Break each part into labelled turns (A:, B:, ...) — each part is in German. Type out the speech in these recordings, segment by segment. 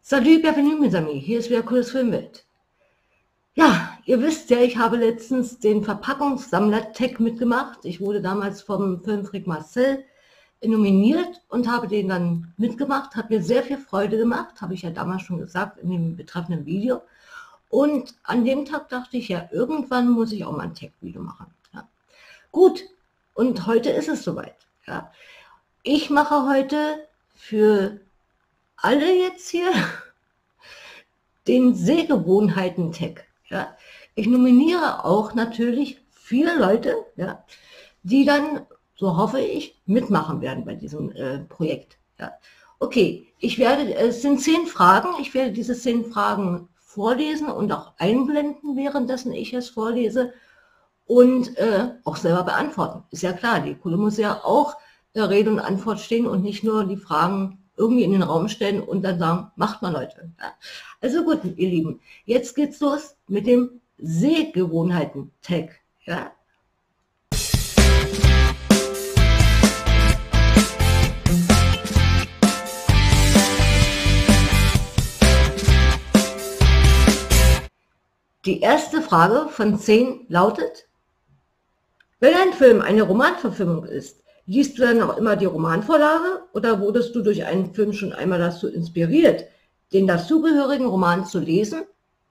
A: Salut, bienvenue mes amis, hier ist wieder Cooles Filmwelt. Ja, ihr wisst ja, ich habe letztens den Verpackungssammler-Tag mitgemacht. Ich wurde damals vom Filmfreak Marcel nominiert und habe den dann mitgemacht. Hat mir sehr viel Freude gemacht, habe ich ja damals schon gesagt in dem betreffenden Video. Und an dem Tag dachte ich, ja, irgendwann muss ich auch mal ein Tag-Video machen. Ja. Gut, und heute ist es soweit. Ja. Ich mache heute für alle jetzt hier den Sehgewohnheiten-Tag. Ja. Ich nominiere auch natürlich 4 Leute, ja, die dann, so hoffe ich, mitmachen werden bei diesem Projekt. Ja. Okay, es sind 10 Fragen. Ich werde diese 10 Fragen vorlesen und auch einblenden, währenddessen ich es vorlese und auch selber beantworten. Ist ja klar, die Kuhle muss ja auch Rede und Antwort stehen und nicht nur die Fragen irgendwie in den Raum stellen und dann sagen, macht mal Leute. Ja. Also gut, ihr Lieben, jetzt geht's los mit dem Sehgewohnheiten-Tag. Ja. Die erste Frage von 10 lautet: Wenn ein Film eine Romanverfilmung ist, liest du dann auch immer die Romanvorlage oder wurdest du durch einen Film schon einmal dazu inspiriert, den dazugehörigen Roman zu lesen?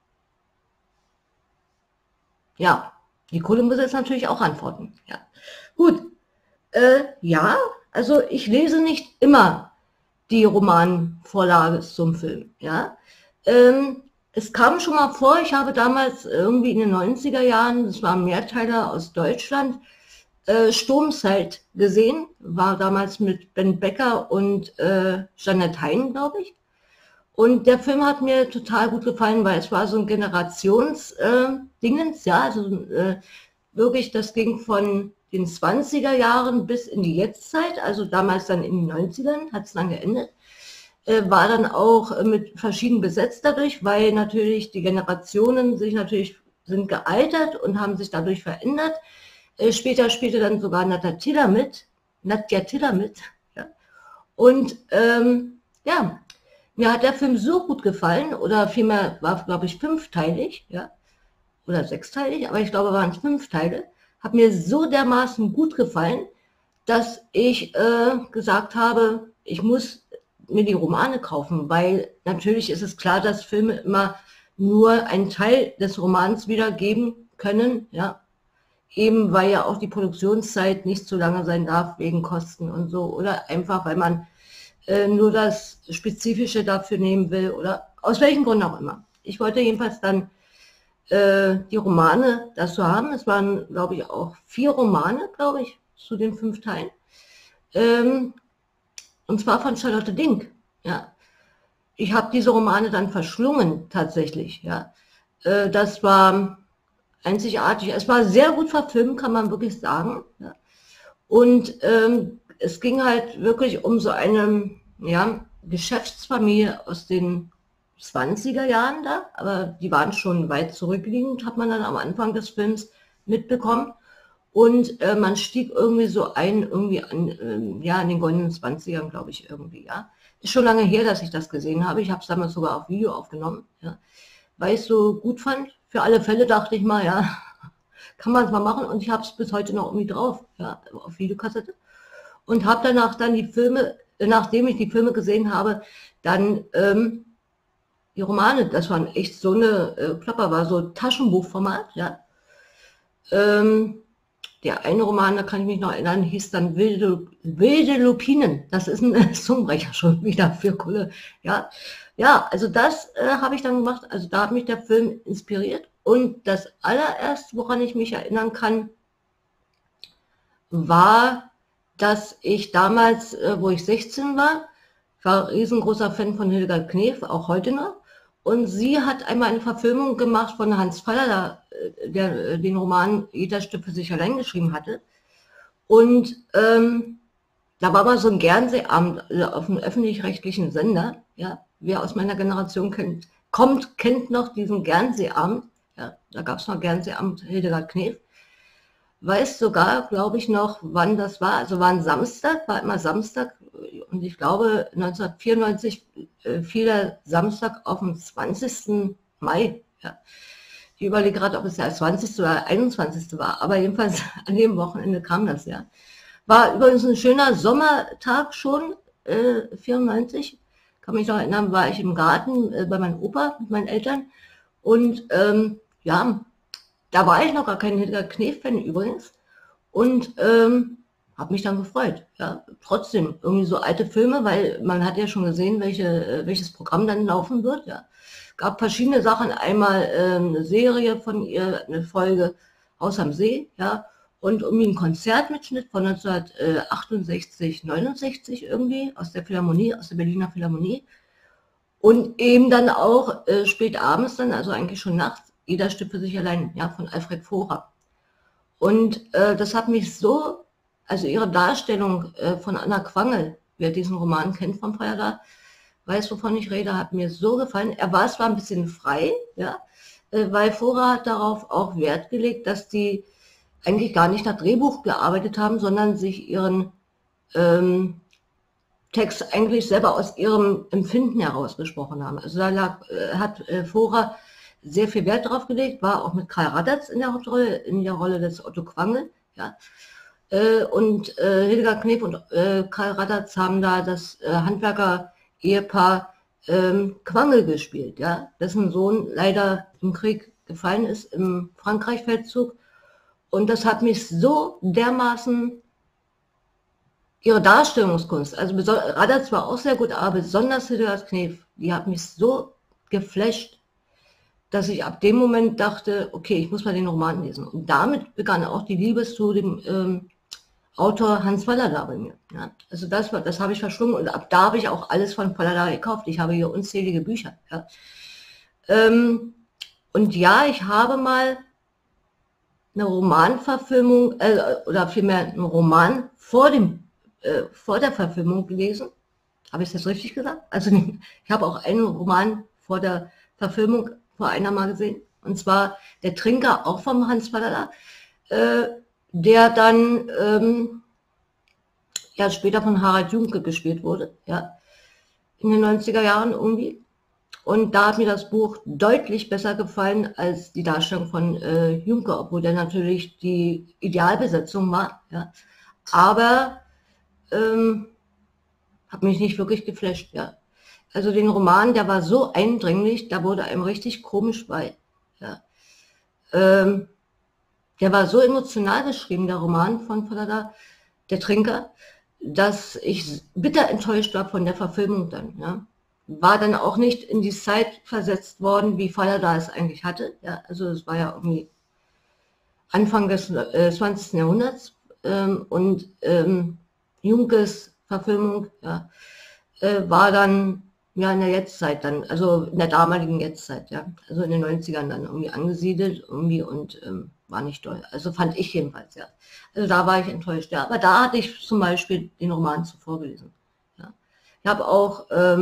A: Ja, die Kohle muss jetzt natürlich auch antworten. Ja. Gut, ja, also ich lese nicht immer die Romanvorlage zum Film. Ja. Es kam schon mal vor, ich habe damals irgendwie in den 90er Jahren, das war ein Mehrteiler aus Deutschland, Sturmzeit gesehen, war damals mit Ben Becker und Jeanette Hein, glaube ich. Und der Film hat mir total gut gefallen, weil es war so ein Generations-Dingens, ja, also wirklich, das ging von den 20er Jahren bis in die Jetztzeit, also damals dann in den 90ern, hat es dann geendet. War dann auch mit verschieden besetzt dadurch, weil natürlich die Generationen sind gealtert und haben sich dadurch verändert. Später spielte dann sogar Nadja Tiller mit. Ja. Und ja, mir hat der Film so gut gefallen, oder vielmehr war, glaube ich, 5-teilig, ja, oder 6-teilig, aber ich glaube, waren es 5 Teile, hat mir so dermaßen gut gefallen, dass ich gesagt habe, ich muss mir die Romane kaufen, weil natürlich ist es klar, dass Filme immer nur einen Teil des Romans wiedergeben können, ja, eben weil ja auch die Produktionszeit nicht so lange sein darf wegen Kosten und so, oder einfach, weil man nur das Spezifische dafür nehmen will, oder aus welchen Gründen auch immer. Ich wollte jedenfalls dann die Romane dazu haben. Es waren, glaube ich, auch 4 Romane, glaube ich, zu den 5 Teilen. Und zwar von Charlotte Dink. Ja. Ich habe diese Romane dann verschlungen, tatsächlich. Ja. Das war einzigartig. Es war sehr gut verfilmt, kann man wirklich sagen. Ja. Und es ging halt wirklich um so eine, ja, Geschäftsfamilie aus den 20er Jahren da, aber die waren schon weit zurückliegend, hat man dann am Anfang des Films mitbekommen. Und man stieg irgendwie so ein, irgendwie an, ja, in den goldenen 20ern, glaube ich, irgendwie, ja. Ist schon lange her, dass ich das gesehen habe. Ich habe es damals sogar auf Video aufgenommen, ja. Weil ich es so gut fand. Für alle Fälle dachte ich mal, ja, kann man es mal machen. Und ich habe es bis heute noch irgendwie drauf, ja, auf Videokassette. Und habe danach dann die Filme, nachdem ich die Filme gesehen habe, dann die Romane, das waren echt so eine Klopper, war so Taschenbuchformat, ja. Der eine Roman, da kann ich mich noch erinnern, hieß dann Wilde Lupinen. Das ist ein Zungenbrecher schon wieder für Kulle. Ja, ja, also das habe ich dann gemacht. Also da hat mich der Film inspiriert. Und das allererste, woran ich mich erinnern kann, war, dass ich damals, wo ich 16 war, war ein riesengroßer Fan von Hildegard Knef, auch heute noch. Und sie hat einmal eine Verfilmung gemacht von Hans Faller, der den Roman Jeder Stift für sich allein geschrieben hatte. Und da war mal so ein Fernsehabend auf einem öffentlich-rechtlichen Sender. Ja, wer aus meiner Generation kennt noch diesen Fernsehabend. Ja, da gab es noch Fernsehabend Hildegard Knef. weiß sogar, glaube ich, noch, wann das war. Also war ein Samstag, war immer Samstag. Und ich glaube, 1994 fiel der Samstag auf den 20. Mai. Ja. Ich überlege gerade, ob es der 20. oder 21. war. Aber jedenfalls an dem Wochenende kam das, ja. War übrigens ein schöner Sommertag schon, 94. Kann mich noch erinnern, war ich im Garten bei meinem Opa mit meinen Eltern. Und ja, da war ich noch gar kein Hitler Knef-Fan übrigens. Und habe mich dann gefreut. Ja. Trotzdem irgendwie so alte Filme, weil man hat ja schon gesehen, welches Programm dann laufen wird. Ja. Gab verschiedene Sachen. Einmal eine Serie von ihr, eine Folge Haus am See, ja, und irgendwie ein Konzertmitschnitt von 1968, 69 irgendwie aus der Philharmonie, aus der Berliner Philharmonie. Und eben dann auch spät abends dann, also eigentlich schon nachts, Jeder stirbt für sich allein, ja, von Alfred Vohra. Und das hat mich so, also ihre Darstellung von Anna Quangel, wer diesen Roman kennt von Feuerda, weiß, wovon ich rede, hat mir so gefallen. Er war zwar ein bisschen frei, ja, weil Vohra hat darauf auch Wert gelegt, dass die eigentlich gar nicht nach Drehbuch gearbeitet haben, sondern sich ihren Text eigentlich selber aus ihrem Empfinden herausgesprochen haben. Also da hat Vohra sehr viel Wert drauf gelegt, war auch mit Karl Raddatz in der Hauptrolle, in der Rolle des Otto Quangel, ja. Und Hildegard Knef und Karl Raddatz haben da das Handwerker-Ehepaar Quangel gespielt, ja, dessen Sohn leider im Krieg gefallen ist, im Frankreich-Feldzug. Und das hat mich so dermaßen, ihre Darstellungskunst, also Raddatz war auch sehr gut, aber besonders Hildegard Knef, die hat mich so geflasht, dass ich ab dem Moment dachte, okay, ich muss mal den Roman lesen. Und damit begann auch die Liebe zu dem Autor Hans Fallada bei mir. Ja. Also das habe ich verschlungen und ab da habe ich auch alles von Fallada gekauft. Ich habe hier unzählige Bücher. Ja. Und ja, ich habe mal eine Romanverfilmung oder vielmehr einen Roman vor der Verfilmung gelesen. Habe ich das richtig gesagt? Also ich habe auch einen Roman vor der Verfilmung vor einer Mal gesehen. Und zwar Der Trinker, auch vom Hans Fallada, der dann ja, später von Harald Junke gespielt wurde, ja, in den 90er Jahren irgendwie. Und da hat mir das Buch deutlich besser gefallen als die Darstellung von Junke, obwohl der natürlich die Idealbesetzung war. Ja. Aber hat mich nicht wirklich geflasht. Ja. Also den Roman, der war so eindringlich, da wurde einem richtig komisch bei. Ja. Der war so emotional geschrieben, der Roman von Fallada, Der Trinker, dass ich bitter enttäuscht war von der Verfilmung dann. Ja. War dann auch nicht in die Zeit versetzt worden, wie Fallada es eigentlich hatte. Ja. Also es war ja irgendwie Anfang des 20. Jahrhunderts und Junkes Verfilmung ja, war dann ja in der Jetztzeit dann, also in der damaligen Jetztzeit, ja, also in den 90ern dann irgendwie angesiedelt irgendwie und war nicht toll. Also fand ich jedenfalls, ja. Also da war ich enttäuscht, ja. Aber da hatte ich zum Beispiel den Roman zuvor gelesen. Ja. Ich habe auch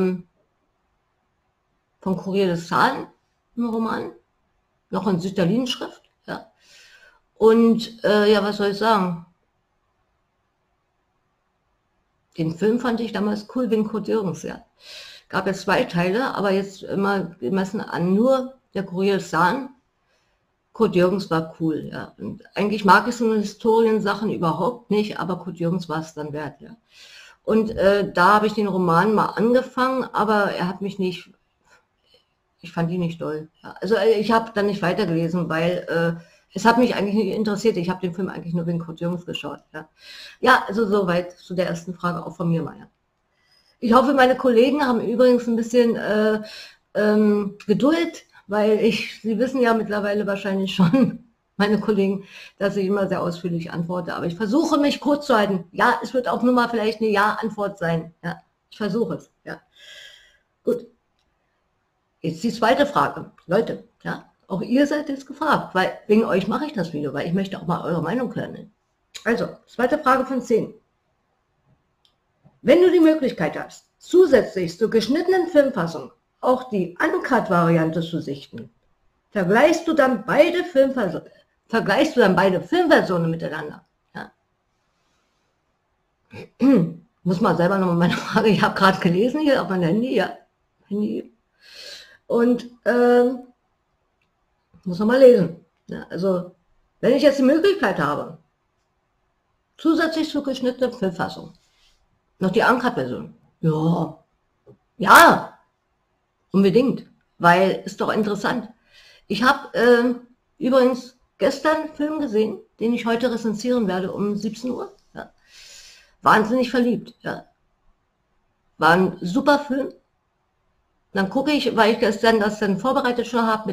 A: von Kurier des Zahlen einen Roman, noch in Sütterlin-Schrift, ja. Und ja, was soll ich sagen? Den Film fand ich damals cool wegen Kurt Jürgens, ja. Gab es 2 Teile, aber jetzt immer gemessen an nur der Kurier des Zahlen. Kurt Jürgens war cool, ja. Und eigentlich mag ich so eine Historiensachen überhaupt nicht, aber Kurt Jürgens war es dann wert, ja. Und da habe ich den Roman mal angefangen, aber er hat mich nicht, ich fand ihn nicht doll. Ja. Also ich habe dann nicht weitergelesen, weil es hat mich eigentlich nicht interessiert. Ich habe den Film eigentlich nur wegen Kurt Jürgens geschaut. Ja, ja, also soweit zu der ersten Frage auch von mir, Maya. Ich hoffe, meine Kollegen haben übrigens ein bisschen Geduld, weil Sie wissen ja mittlerweile wahrscheinlich schon, meine Kollegen, dass ich immer sehr ausführlich antworte. Aber ich versuche, mich kurz zu halten. Ja, es wird auch nur mal vielleicht eine Ja-Antwort sein. Ja, ich versuche es. Ja, gut. Jetzt die zweite Frage. Leute, ja, auch ihr seid jetzt gefragt, weil wegen euch mache ich das Video, weil ich möchte auch mal eure Meinung lernen. Also, zweite Frage von 10. Wenn du die Möglichkeit hast, zusätzlich zur geschnittenen Filmfassung auch die Uncut-Variante zu sichten, vergleichst du dann beide vergleichst du dann beide Filmversionen miteinander? Ja? Muss man selber nochmal meine Frage, ich habe gerade gelesen hier auf meinem Handy, ja, Handy. Und muss noch mal lesen. Ja, also, wenn ich jetzt die Möglichkeit habe, zusätzlich zur geschnittenen Filmfassung, noch die Uncut-Version. Ja, ja, unbedingt, weil ist doch interessant. Ich habe übrigens gestern einen Film gesehen, den ich heute rezensieren werde um 17 Uhr. Ja. Wahnsinnig verliebt. Ja. War ein super Film. Dann gucke ich, weil ich gestern das dann vorbereitet schon habe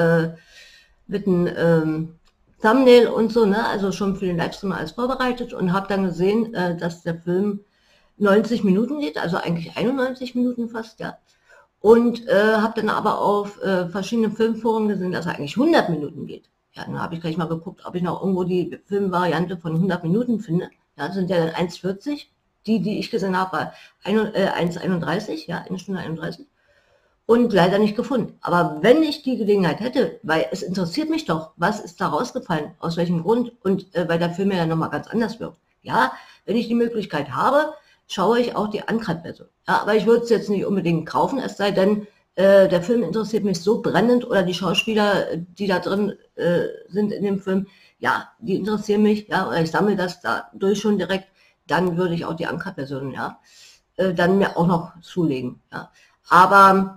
A: mit einem Thumbnail und so, ne? Also schon für den Livestream alles vorbereitet und habe dann gesehen, dass der Film 90 Minuten geht, also eigentlich 91 Minuten fast, ja. Und habe dann aber auf verschiedenen Filmforen gesehen, dass er eigentlich 100 Minuten geht. Ja, dann habe ich gleich mal geguckt, ob ich noch irgendwo die Filmvariante von 100 Minuten finde. Ja, das sind ja dann 1,40. Die ich gesehen habe, war 1,31, ja, 1 Stunde 31. Und leider nicht gefunden. Aber wenn ich die Gelegenheit hätte, weil es interessiert mich doch, was ist da rausgefallen, aus welchem Grund und weil der Film ja nochmal ganz anders wirkt. Ja, wenn ich die Möglichkeit habe, schaue ich auch die Uncut-Version. Ja, aber ich würde es jetzt nicht unbedingt kaufen, es sei denn, der Film interessiert mich so brennend oder die Schauspieler, die da drin sind in dem Film, ja, die interessieren mich, ja, oder ich sammle das dadurch schon direkt, dann würde ich auch die Uncut-Version, ja, dann mir auch noch zulegen, ja. Aber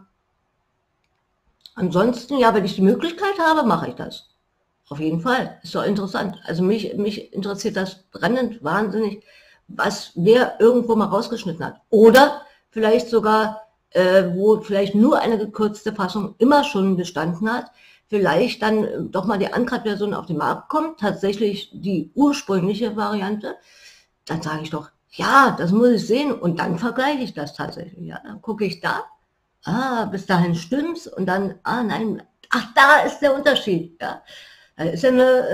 A: ansonsten, ja, wenn ich die Möglichkeit habe, mache ich das. Auf jeden Fall. Ist doch interessant. Also mich interessiert das brennend, wahnsinnig, wer irgendwo mal rausgeschnitten hat. Oder vielleicht sogar, wo vielleicht nur eine gekürzte Fassung immer schon bestanden hat, vielleicht dann doch mal die Uncut-Version auf den Markt kommt, tatsächlich die ursprüngliche Variante, dann sage ich doch, ja, das muss ich sehen und dann vergleiche ich das tatsächlich. Ja, dann gucke ich da, bis dahin stimmt's und dann, nein, ach, da ist der Unterschied. Ja. Ist ja,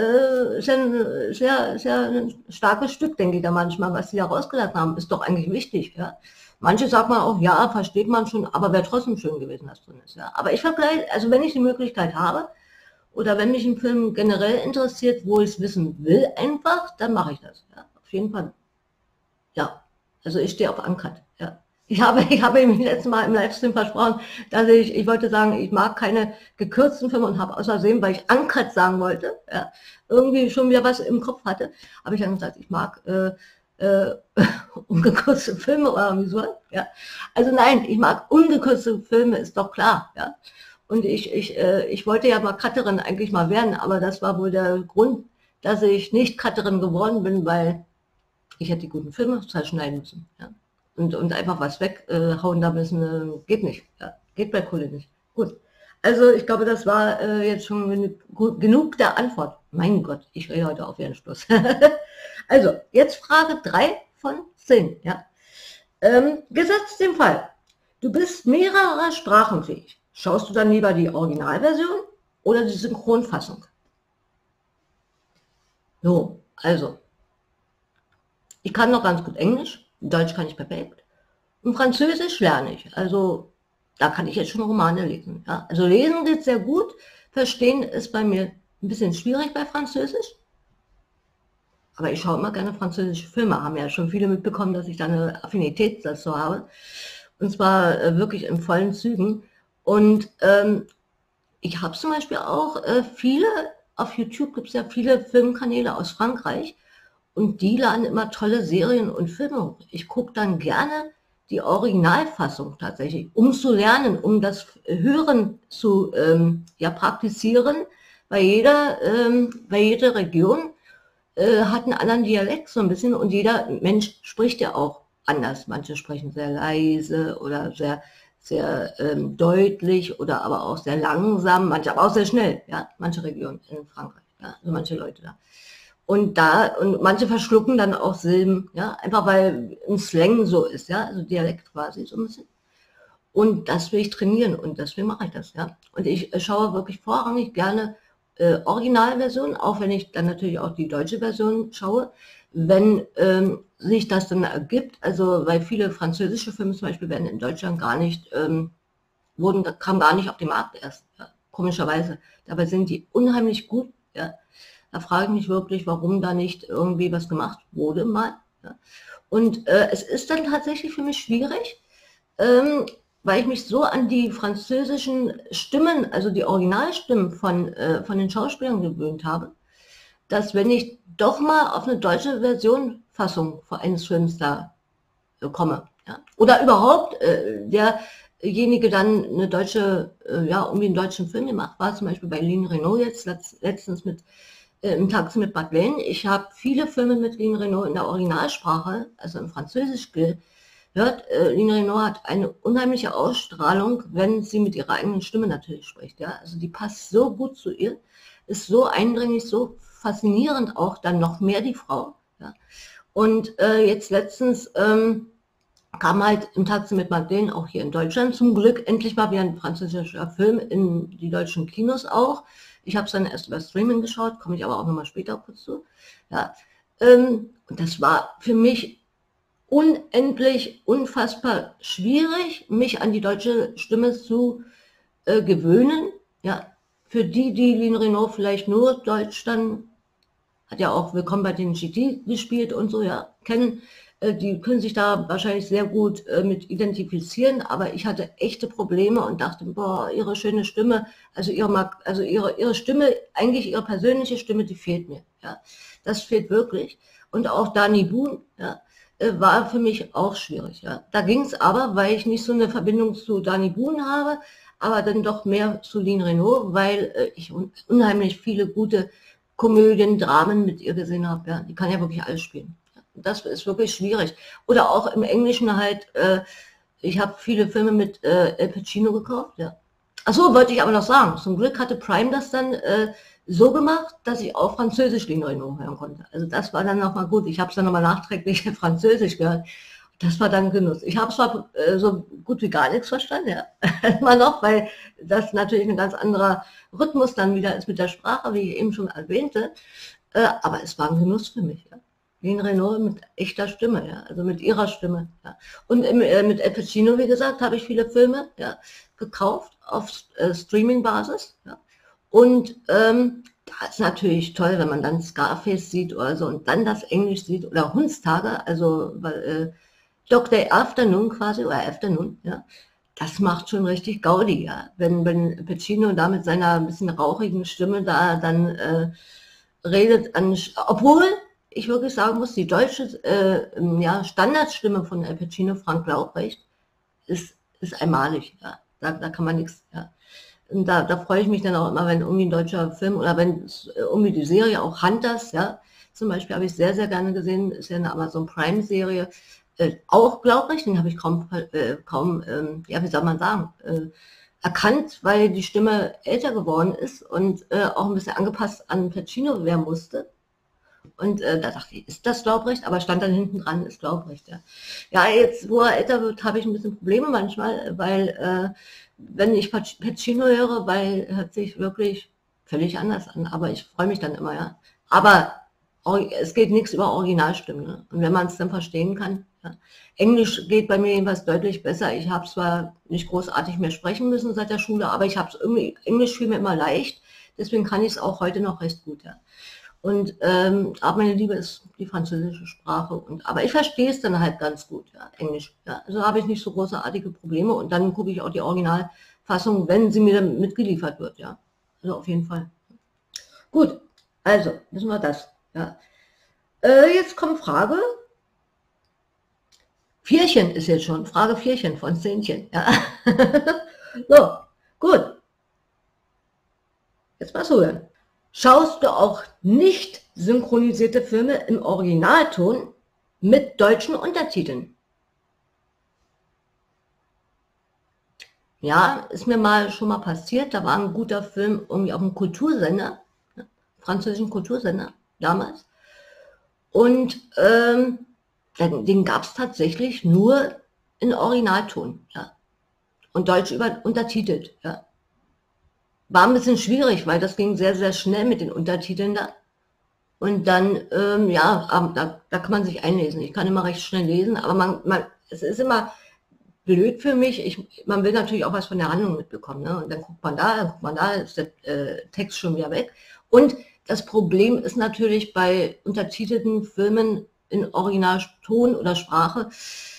A: ist ja ein starkes Stück, denke ich da manchmal, was sie da rausgelassen haben, ist doch eigentlich wichtig. Ja. Manche sagt man auch, ja, versteht man schon, aber wäre trotzdem schön gewesen, was drin ist. Ja. Aber ich vergleiche, also wenn ich die Möglichkeit habe, oder wenn mich ein Film generell interessiert, wo ich es wissen will einfach, dann mache ich das. Ja. Auf jeden Fall. Ja, also ich stehe auf Uncut. Ja. Ich habe ihm letztes Mal im Livestream versprochen, dass ich wollte sagen, ich mag keine gekürzten Filme und habe aus Versehen, weil ich Uncut sagen wollte, ja, irgendwie schon wieder was im Kopf hatte, habe ich dann gesagt, ich mag ungekürzte Filme oder irgendwie so. Ja. Also nein, ich mag ungekürzte Filme, ist doch klar. Ja. Und ich wollte ja mal Cutterin eigentlich mal werden, aber das war wohl der Grund, dass ich nicht Cutterin geworden bin, weil ich hätte die guten Filme zerschneiden müssen. Ja. Und einfach was weghauen da müssen, geht nicht. Ja. Geht bei Kohle nicht. Gut. Also ich glaube, das war jetzt schon genug der Antwort. Mein Gott, ich rede heute auf Ihren Schluss. Also, jetzt Frage 3 von 10. Ja. Gesetzt den Fall, du bist mehrere Sprachen fähig. Schaust du dann lieber die Originalversion oder die Synchronfassung? So, also, ich kann noch ganz gut Englisch, Deutsch kann ich perfekt und Französisch lerne ich. Also, da kann ich jetzt schon Romane lesen. Ja. Also lesen geht sehr gut, verstehen ist bei mir ein bisschen schwierig bei Französisch. Aber ich schaue immer gerne französische Filme, haben ja schon viele mitbekommen, dass ich da eine Affinität dazu habe. Und zwar wirklich in vollen Zügen. Und ich habe zum Beispiel auch auf YouTube gibt es ja viele Filmkanäle aus Frankreich und die laden immer tolle Serien und Filme hoch. Ich gucke dann gerne die Originalfassung tatsächlich, um zu lernen, um das Hören zu praktizieren, weil jede Region hat einen anderen Dialekt so ein bisschen und jeder Mensch spricht ja auch anders. Manche sprechen sehr leise oder sehr deutlich oder aber auch sehr langsam, manche aber auch sehr schnell, ja, manche Regionen in Frankreich, ja, also manche Leute da. Und manche verschlucken dann auch Silben, ja, einfach weil ein Slang so ist, ja, also Dialekt quasi so ein bisschen. Und das will ich trainieren und deswegen mache ich das, ja. Und ich schaue wirklich vorrangig gerne Originalversion, auch wenn ich dann natürlich auch die deutsche Version schaue, wenn sich das dann ergibt, also weil viele französische Filme zum Beispiel werden in Deutschland gar nicht, kamen gar nicht auf den Markt erst, ja, komischerweise. Dabei sind die unheimlich gut, ja. Da frage ich mich wirklich, warum da nicht irgendwie was gemacht wurde mal. Ja. Und es ist dann tatsächlich für mich schwierig, weil ich mich so an die französischen Stimmen, also die Originalstimmen von den Schauspielern gewöhnt habe, dass wenn ich doch mal auf eine deutsche Fassung eines Films da komme, ja, oder überhaupt derjenige dann eine deutsche, ja, irgendwie einen deutschen Film gemacht, war zum Beispiel bei Line Renaud jetzt letztens mit im Taxi mit Madeleine. Ich habe viele Filme mit Line Renaud in der Originalsprache, also im Französisch gehört. Line Renaud hat eine unheimliche Ausstrahlung, wenn sie mit ihrer eigenen Stimme natürlich spricht. Ja? Also die passt so gut zu ihr, ist so eindringlich, so faszinierend auch, dann noch mehr die Frau. Ja? Und jetzt letztens kam halt im Taxi mit Madeleine auch hier in Deutschland zum Glück endlich mal wieder ein französischer Film in die deutschen Kinos auch. Ich habe es dann erst über Streaming geschaut, komme ich aber auch nochmal später kurz zu. Ja, und das war für mich unendlich, unfassbar schwierig, mich an die deutsche Stimme zu gewöhnen. Ja, für die Line Renaud vielleicht nur Deutsch dann, hat ja auch Willkommen bei den GT gespielt und so, ja, kennen. Die können sich da wahrscheinlich sehr gut mit identifizieren, aber ich hatte echte Probleme und dachte, boah, ihre schöne Stimme, also ihre Stimme, eigentlich ihre persönliche Stimme, die fehlt mir. Ja, das fehlt wirklich. Und auch Dani Boon, ja, war für mich auch schwierig. Ja, da ging es aber, weil ich nicht so eine Verbindung zu Dani Boon habe, aber dann doch mehr zu Line Renaud, weil ich unheimlich viele gute Komödien, Dramen mit ihr gesehen habe. Ja, die kann ja wirklich alles spielen. Das ist wirklich schwierig. Oder auch im Englischen halt, ich habe viele Filme mit Al Pacino gekauft, ja. Achso, wollte ich aber noch sagen, zum Glück hatte Prime das dann so gemacht, dass ich auch Französisch Line Renaud hören konnte. Also das war dann nochmal gut. Ich habe es dann nochmal nachträglich Französisch gehört. Das war dann Genuss. Ich habe zwar so gut wie gar nichts verstanden, ja, immer noch, weil das natürlich ein ganz anderer Rhythmus dann wieder ist mit der Sprache, wie ich eben schon erwähnte. Aber es war ein Genuss für mich, ja. Line Renaud mit echter Stimme, ja, also mit ihrer Stimme. Ja. Und mit Al Pacino, wie gesagt, habe ich viele Filme ja, gekauft auf Streaming-Basis. Ja. Und da ist natürlich toll, wenn man dann Scarface sieht oder so und dann das Englisch sieht oder Hundstage, also Dr. Afternoon quasi oder Afternoon, ja. Das macht schon richtig Gaudi, ja. Wenn Pacino da mit seiner ein bisschen rauchigen Stimme da dann redet, obwohl ich wirklich sagen muss, die deutsche ja, Standardstimme von Al Pacino, Frank Laubrecht, ist einmalig. Ja. Da kann man nichts. Ja. Und da freue ich mich dann auch immer, wenn irgendwie ein deutscher Film oder wenn irgendwie die Serie, auch Hunters, ja, zum Beispiel habe ich sehr, sehr gerne gesehen, ist ja eine Amazon Prime-Serie, auch Laubrecht, den habe ich kaum ja, wie soll man sagen, erkannt, weil die Stimme älter geworden ist und auch ein bisschen angepasst an Pacino werden musste. Und da dachte ich, ist das Laubrecht? Aber stand dann hinten dran, ist Laubrecht, ja. Ja, jetzt, wo er älter wird, habe ich ein bisschen Probleme manchmal, weil wenn ich Pacino höre, weil hört sich wirklich völlig anders an. Aber ich freue mich dann immer, ja. Aber es geht nichts über Originalstimmen. Ne? Und wenn man es dann verstehen kann, ja. Englisch geht bei mir jedenfalls deutlich besser. Ich habe zwar nicht großartig mehr sprechen müssen seit der Schule, aber ich habe es irgendwie, Englisch fiel mir immer leicht. Deswegen kann ich es auch heute noch recht gut, ja. Und aber meine Liebe ist die französische Sprache. Aber ich verstehe es dann halt ganz gut, ja, Englisch. Ja. Also habe ich nicht so großartige Probleme. Und dann gucke ich auch die Originalfassung, wenn sie mir dann mitgeliefert wird, ja. Also auf jeden Fall. Gut, also wissen wir das. Ja. Jetzt kommt Frage. Vierchen ist jetzt schon. Frage Vierchen von Zähnchen. Ja. So, gut. Jetzt mal zuhören. Schaust du auch nicht synchronisierte Filme im Originalton mit deutschen Untertiteln? Ja, ist mir schon mal passiert. Da war ein guter Film irgendwie auf dem Kultursender, französischen Kultursender damals. Und den gab es tatsächlich nur in Originalton, ja. Und deutsch untertitelt, ja. War ein bisschen schwierig, weil das ging sehr, sehr schnell mit den Untertiteln da. Und dann, ja, da kann man sich einlesen. Ich kann immer recht schnell lesen, aber es ist immer blöd für mich. Man will natürlich auch was von der Handlung mitbekommen. Ne? Und dann guckt man da, ist der Text schon wieder weg. Und das Problem ist natürlich bei untertitelten Filmen in Originalton oder Sprache,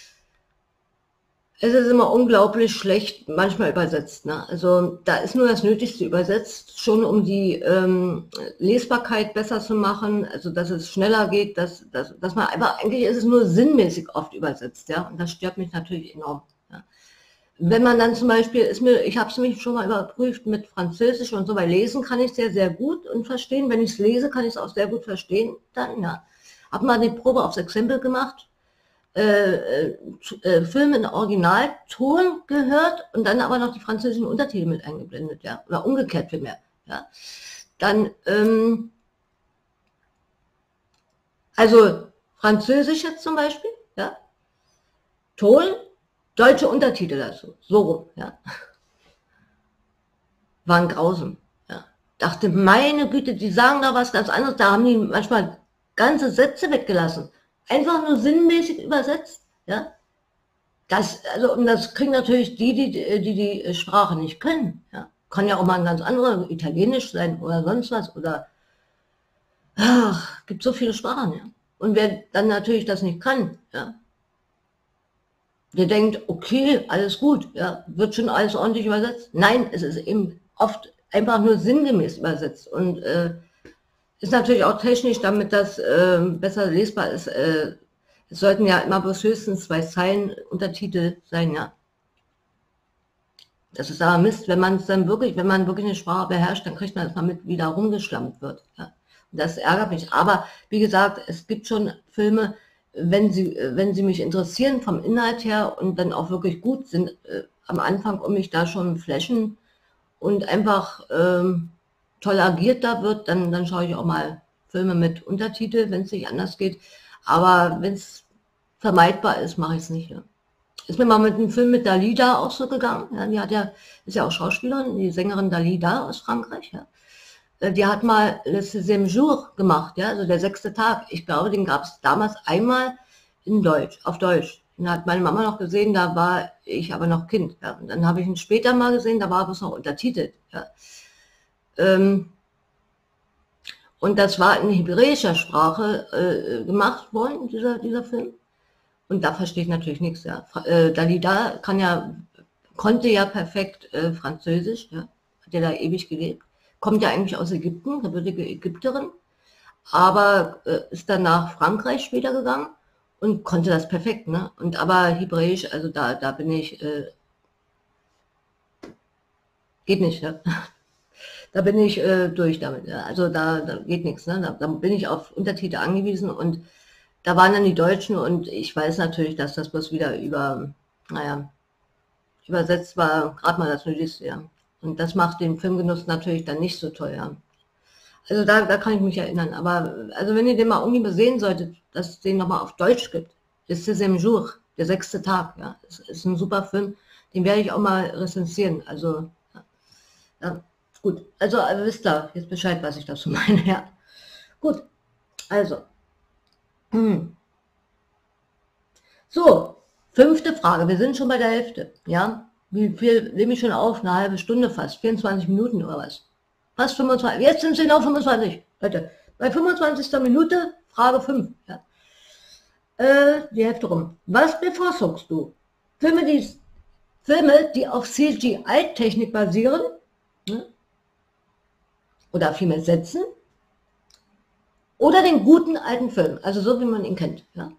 A: es ist immer unglaublich schlecht manchmal übersetzt. Ne? Also da ist nur das Nötigste übersetzt, schon um die Lesbarkeit besser zu machen, also dass es schneller geht, dass man einfach, eigentlich ist es nur sinnmäßig oft übersetzt, ja, und das stört mich natürlich enorm. Ja? Wenn man dann zum Beispiel, ich habe es mich schon mal überprüft mit Französisch und so, weil lesen kann ich sehr, sehr gut und verstehen. Wenn ich es lese, kann ich es auch sehr gut verstehen. Dann, ja. Habe mal die Probe aufs Exempel gemacht, Film in Originalton gehört und dann aber noch die französischen Untertitel mit eingeblendet, ja. Oder umgekehrt vielmehr, ja. Dann, also Französisch jetzt zum Beispiel, ja. Ton, deutsche Untertitel dazu, so rum, ja. Waren grausam, ja. Dachte, meine Güte, die sagen da was ganz anderes, da haben die manchmal ganze Sätze weggelassen. Einfach nur sinnmäßig übersetzt, ja. Und das kriegen natürlich die Sprache nicht können, ja. Kann ja auch mal ein ganz anderer, Italienisch sein oder sonst was, oder, ach, gibt so viele Sprachen, ja. Und wer dann natürlich das nicht kann, ja, der denkt, okay, alles gut, ja, wird schon alles ordentlich übersetzt. Nein, es ist eben oft einfach nur sinngemäß übersetzt und ist natürlich auch technisch, damit das besser lesbar ist. Es sollten ja immer bloß höchstens 2 Zeilen Untertitel sein, ja. Das ist aber Mist, wenn man wirklich eine Sprache beherrscht, dann kriegt man das mal mit, wie da rumgeschlampt wird. Ja. Und das ärgert mich. Aber wie gesagt, es gibt schon Filme, wenn sie mich interessieren vom Inhalt her und dann auch wirklich gut sind am Anfang und mich da schon flashen und einfach toll agiert da wird, dann schaue ich auch mal Filme mit Untertitel, wenn es nicht anders geht. Aber wenn es vermeidbar ist, mache ich es nicht. Ja. Ist mir mal mit einem Film mit Dalida auch so gegangen. Ja, ist ja auch Schauspielerin, die Sängerin Dalida aus Frankreich. Ja. Die hat mal Le 6e Jour gemacht, ja, also der 6. Tag. Ich glaube, den gab es damals einmal auf Deutsch. Den hat meine Mama noch gesehen, da war ich aber noch Kind. Ja. Und dann habe ich ihn später mal gesehen, da war es noch untertitelt. Ja. Und das war in hebräischer Sprache gemacht worden, dieser Film. Und da verstehe ich natürlich nichts. Ja. Dalida konnte ja perfekt Französisch, ja. Hat ja da ewig gelebt. Kommt ja eigentlich aus Ägypten, gebürtige Ägypterin, aber ist dann nach Frankreich später gegangen und konnte das perfekt. Ne? Aber Hebräisch, also da bin ich, geht nicht. Ja. Da bin ich durch damit. Ja. Also da geht nichts. Ne? Da bin ich auf Untertitel angewiesen und da waren dann die Deutschen und ich weiß natürlich, dass das bloß wieder übersetzt war, gerade mal das Nötigste, ja. Und das macht den Filmgenuss natürlich dann nicht so toll, ja. Also da kann ich mich erinnern. Aber also wenn ihr den mal irgendwie sehen solltet, dass es den nochmal auf Deutsch gibt, Le 6e Jour, der 6. Tag, ja. Ist ein super Film, den werde ich auch mal rezensieren. Also, ja, gut. Also wisst ihr jetzt Bescheid, was ich dazu meine, ja. Gut, also. So, 5. Frage. Wir sind schon bei der Hälfte. Ja, wie viel nehme ich schon auf? Eine halbe Stunde fast. 24 Minuten oder was? Fast 25. Jetzt sind es genau 25. Leute, bei 25. Minute, Frage 5. Ja. Die Hälfte rum. Was bevorzugst du? Filme, die auf CGI-Technik basieren, ne? Oder vielmehr setzen, oder den guten alten Film, also so wie man ihn kennt. Ja,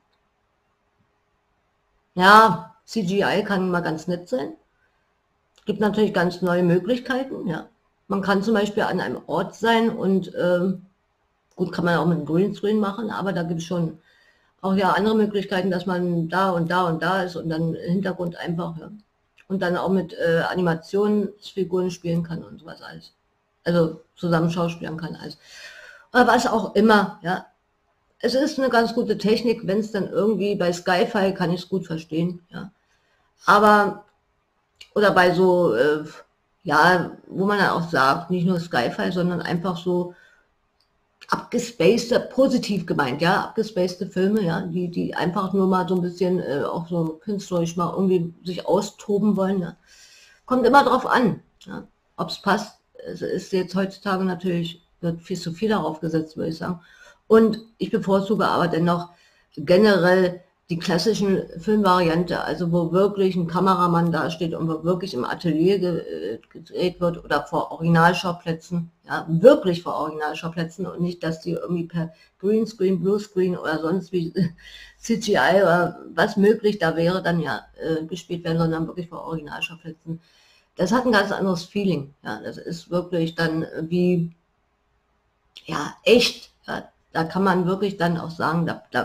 A: ja, CGI kann mal ganz nett sein. Es gibt natürlich ganz neue Möglichkeiten. Ja, man kann zum Beispiel an einem Ort sein und gut, kann man auch mit einem Greenscreen machen, aber da gibt es schon auch ja andere Möglichkeiten, dass man da und da und da ist und dann im Hintergrund einfach, ja. Und dann auch mit Animationsfiguren spielen kann und sowas alles. Also zusammen schauspielern kann alles. Oder was auch immer, ja. Es ist eine ganz gute Technik, wenn es dann irgendwie bei Sci-Fi kann ich es gut verstehen, ja. Aber, oder bei so, ja, wo man dann auch sagt, nicht nur Sci-Fi, sondern einfach so abgespacede, positiv gemeint, ja, abgespacede Filme, ja, die einfach nur mal so ein bisschen auch so künstlerisch mal irgendwie sich austoben wollen, ja. Kommt immer drauf an, ja, ob es passt. Es ist jetzt heutzutage natürlich wird viel zu viel darauf gesetzt, würde ich sagen. Und ich bevorzuge aber dennoch generell die klassischen Filmvariante, also wo wirklich ein Kameramann dasteht und wo wirklich im Atelier gedreht wird oder vor Originalschauplätzen, ja, wirklich vor Originalschauplätzen und nicht, dass die irgendwie per Greenscreen, Bluescreen oder sonst wie CGI oder was möglich da wäre, dann ja gespielt werden, sondern wirklich vor Originalschauplätzen. Das hat ein ganz anderes Feeling, ja, das ist wirklich dann wie, ja, echt, ja, da kann man wirklich dann auch sagen,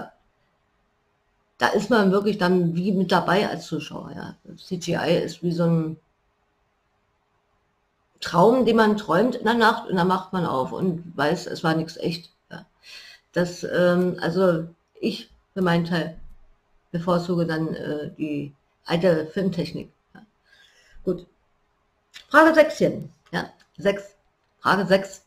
A: da ist man wirklich dann wie mit dabei als Zuschauer. Ja. CGI ist wie so ein Traum, den man träumt in der Nacht und dann macht man auf und weiß, es war nichts echt. Ja. Das, also ich für meinen Teil bevorzuge dann die alte Filmtechnik. Ja. Gut. Frage 6 hier. Ja, 6. Frage 6.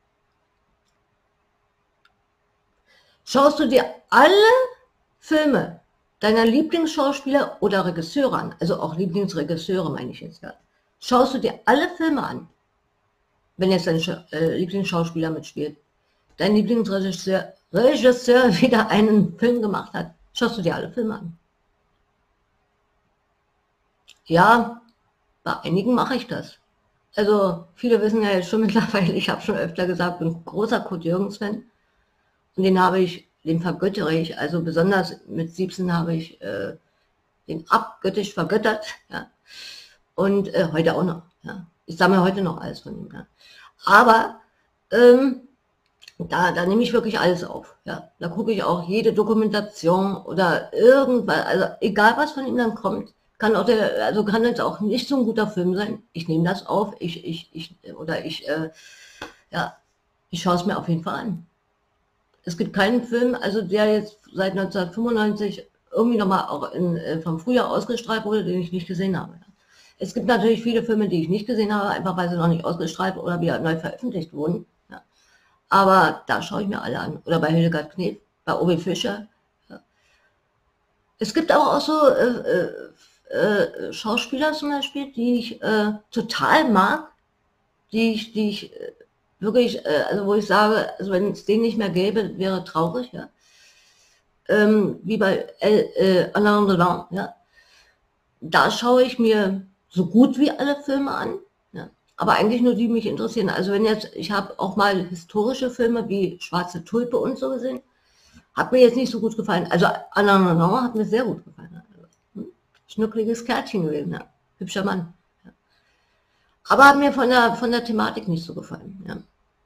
A: Schaust du dir alle Filme deiner Lieblingsschauspieler oder Regisseure an, also auch Lieblingsregisseure meine ich jetzt, ja. Schaust du dir alle Filme an, wenn jetzt dein Lieblingsschauspieler mitspielt, dein Lieblingsregisseur wieder einen Film gemacht hat, schaust du dir alle Filme an? Ja, bei einigen mache ich das. Also viele wissen ja jetzt schon mittlerweile, ich habe schon öfter gesagt, bin ein großer Kurt Jürgens-Fan und den vergöttere ich, also besonders mit 17 habe ich den abgöttisch vergöttert, ja. Und heute auch noch, ja. Ich sammle heute noch alles von ihm, ja. Aber da nehme ich wirklich alles auf, ja. Da gucke ich auch jede Dokumentation oder irgendwas, also egal was von ihm dann kommt, kann jetzt auch nicht so ein guter Film sein. Ich nehme das auf, ich schaue es mir auf jeden Fall an. Es gibt keinen Film, also der jetzt seit 1995 irgendwie nochmal auch vom Frühjahr ausgestrahlt wurde, den ich nicht gesehen habe. Es gibt natürlich viele Filme, die ich nicht gesehen habe, einfach weil sie noch nicht ausgestrahlt oder wieder neu veröffentlicht wurden. Ja. Aber da schaue ich mir alle an. Oder bei Hildegard Knef, bei Owe Fischer. Ja. Es gibt aber auch so Schauspieler zum Beispiel, die ich total mag, die ich wirklich, also wo ich sage, also wenn es den nicht mehr gäbe, wäre traurig, ja. Wie bei Alain Delon, ja. Da schaue ich mir so gut wie alle Filme an, ja. Aber eigentlich nur die, die mich interessieren. Also wenn jetzt, ich habe auch mal historische Filme wie Schwarze Tulpe und so gesehen, hat mir jetzt nicht so gut gefallen. Also Alain Delon hat mir sehr gut gefallen. Also, schnuckliges Kärtchen gewesen, ja. Hübscher Mann. Ja. Aber hat mir von der Thematik nicht so gefallen, ja.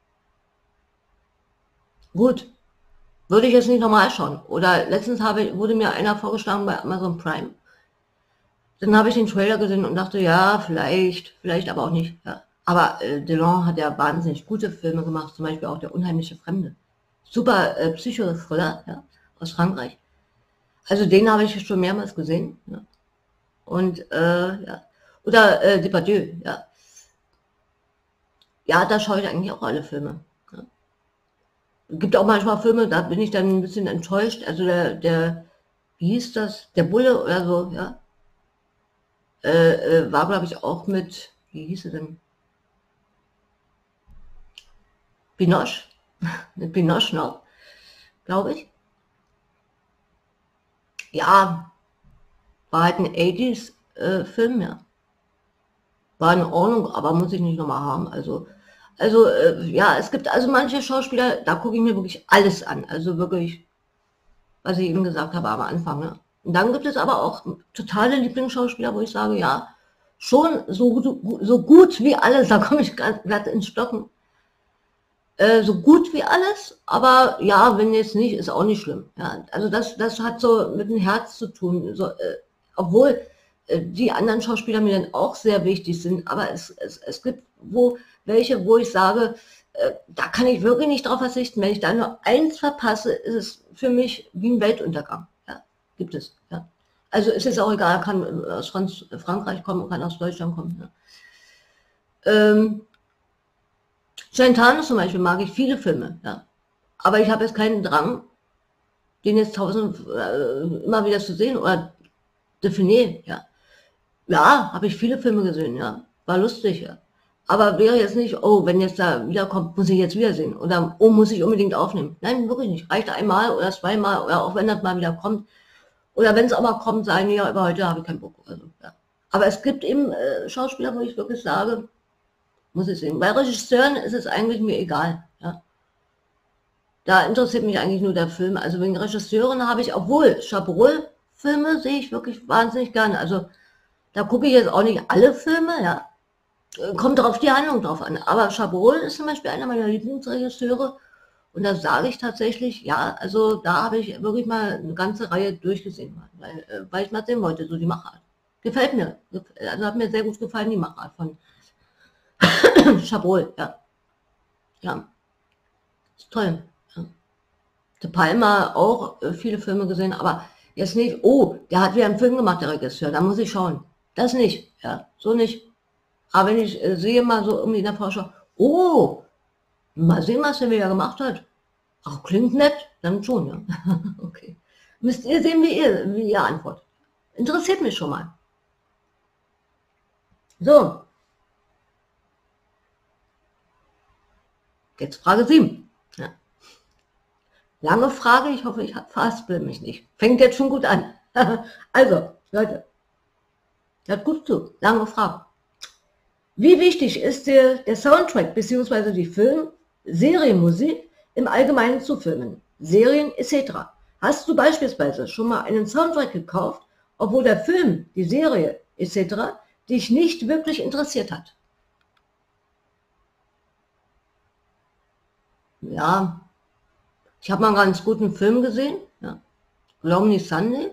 A: Gut, würde ich jetzt nicht nochmal schauen. Oder letztens wurde mir einer vorgeschlagen bei Amazon Prime. Dann habe ich den Trailer gesehen und dachte, ja, vielleicht aber auch nicht. Ja. Aber Delon hat ja wahnsinnig gute Filme gemacht, zum Beispiel auch Der unheimliche Fremde. Super Psychothriller, ja, aus Frankreich. Also den habe ich schon mehrmals gesehen. Ja. Und ja. Oder Depardieu, ja. Ja, da schaue ich eigentlich auch alle Filme. Ja. Es gibt auch manchmal Filme, da bin ich dann ein bisschen enttäuscht. Also wie hieß das? Der Bulle oder so, ja. War, glaube ich, auch mit, wie hieß sie denn? Pinoche. Mit Pinoche noch, glaube ich. Ja, war halt ein 80s Film, ja. War in Ordnung, aber muss ich nicht nochmal haben. Also ja, es gibt also manche Schauspieler, da gucke ich mir wirklich alles an. Also wirklich, was ich eben gesagt habe am Anfang. Ne? Und dann gibt es aber auch totale Lieblingsschauspieler, wo ich sage, ja, schon so gut wie alles, da komme ich glatt ins Stocken. So gut wie alles, aber ja, wenn jetzt nicht, ist auch nicht schlimm. Ja, also das hat so mit dem Herz zu tun. So, obwohl die anderen Schauspieler mir dann auch sehr wichtig sind, aber es gibt welche, wo ich sage, da kann ich wirklich nicht drauf verzichten. Wenn ich da nur eins verpasse, ist es für mich wie ein Weltuntergang. Ja, gibt es. Ja. Also es ist auch egal, kann aus Frankreich kommen, kann aus Deutschland kommen. Ja. Celentano zum Beispiel mag ich viele Filme, ja. Aber ich habe jetzt keinen Drang, den jetzt immer wieder zu sehen oder definieren, ja. Ja, habe ich viele Filme gesehen, ja. War lustig, ja. Aber wäre jetzt nicht, oh, wenn jetzt da wiederkommt, muss ich jetzt wiedersehen. Oder, oh, muss ich unbedingt aufnehmen. Nein, wirklich nicht. Reicht einmal oder zweimal oder auch wenn das mal wieder kommt. Oder wenn es auch mal kommt, sagen, ja, aber heute habe ich keinen Bock. Also, ja. Aber es gibt eben Schauspieler, wo ich wirklich sage, muss ich sehen. Bei Regisseuren ist es eigentlich mir egal. Ja. Da interessiert mich eigentlich nur der Film. Also wegen Regisseuren habe ich, obwohl Chabrol-Filme sehe ich wirklich wahnsinnig gerne. Also da gucke ich jetzt auch nicht alle Filme, ja. Kommt auf die Handlung drauf an. Aber Chabrol ist zum Beispiel einer meiner Lieblingsregisseure. Und da sage ich tatsächlich, ja, also da habe ich wirklich mal eine ganze Reihe durchgesehen, weil ich mal sehen wollte, so die Machart. Gefällt mir. Also hat mir sehr gut gefallen, die Machart von Chabrol, ja. Ja, ist toll. Ja. De Palma auch viele Filme gesehen, aber jetzt nicht, oh, der hat wieder einen Film gemacht, der Regisseur, da muss ich schauen. Das nicht, ja, so nicht. Aber wenn ich sehe mal so irgendwie in der Vorschau, oh, mal sehen, was der wieder gemacht hat. Ach, klingt nett, dann schon, ja. Okay. Müsst ihr sehen, wie ihr antwortet. Interessiert mich schon mal. So. Jetzt Frage 7. Ja. Lange Frage, ich hoffe, ich verhaspel mich nicht. Fängt jetzt schon gut an. Also, Leute, hört gut zu. Lange Frage. Wie wichtig ist dir der Soundtrack bzw. die Serienmusik im Allgemeinen zu Filmen, Serien etc.? Hast du beispielsweise schon mal einen Soundtrack gekauft, obwohl der Film, die Serie etc. dich nicht wirklich interessiert hat? Ja, ich habe mal einen ganz guten Film gesehen, ja. Lonely Sunday.